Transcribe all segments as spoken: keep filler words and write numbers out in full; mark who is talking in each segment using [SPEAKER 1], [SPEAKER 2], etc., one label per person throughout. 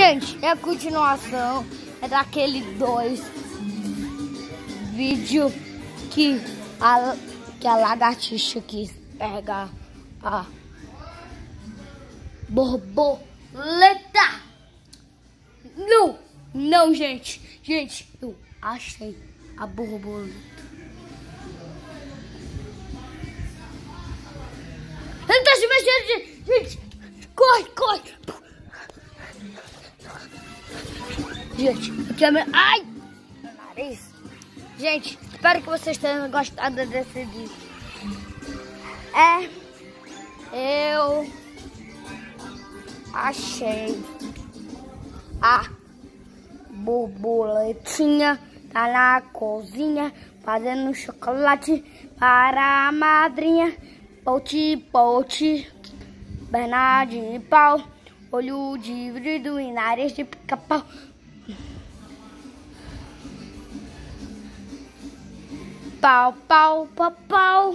[SPEAKER 1] Gente, é a continuação é daquele dois vídeo que a, que a lagartixa quis pegar a borboleta. Não, não, gente. Gente, eu achei a borboleta. Ele tá se mexendo, gente. Gente, corre, corre. Gente, a câmera... Ai! Meu nariz. Gente, espero que vocês tenham gostado desse vídeo. É... Eu... achei a borboletinha. Tá na cozinha fazendo chocolate para a madrinha. Pote, pote, perna de pau, olho de vidro e nariz de pica-pau. Pau, pau, pau, pau.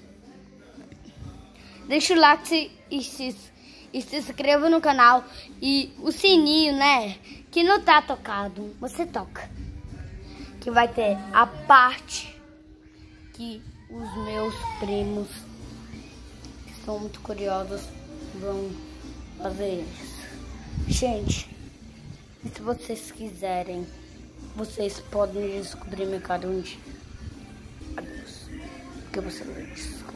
[SPEAKER 1] Deixa o like e se, e se inscreva no canal. E o sininho, né? Que não tá tocado, você toca. Que vai ter a parte que os meus primos, que são muito curiosos, vão fazer isso. Gente, se vocês quiserem, vocês podem descobrir meu canal um dia. Adeus. O que você diz?